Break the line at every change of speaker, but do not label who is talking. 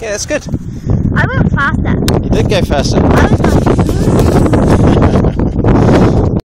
Yeah, that's good.
I went faster.
You did go faster.
I was